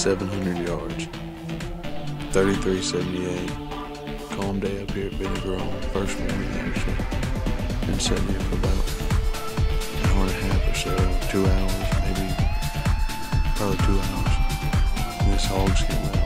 700 yards. 3378. Calm day up here at Benny Grove. First morning actually. Been sitting here for about an hour and a half or so, 2 hours, maybe, probably 2 hours. And this hog's getting ready.